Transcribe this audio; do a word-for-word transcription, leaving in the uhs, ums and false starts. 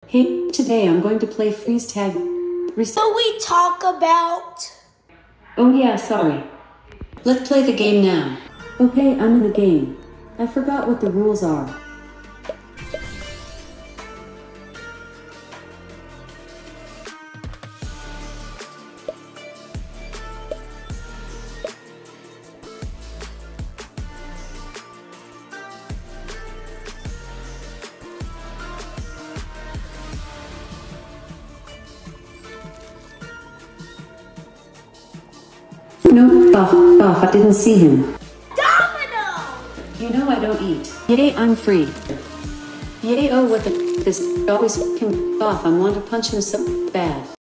Hey, today I'm going to play freeze tag. Res- Will we talk about? oh yeah, sorry. Let's play the game now. Okay, I'm in the game. I forgot what the rules are. No, off, off, I didn't see him. Domino! You know I don't eat. Yay, I'm free. Yay, oh what the this always f***ing off, I want to punch him so bad.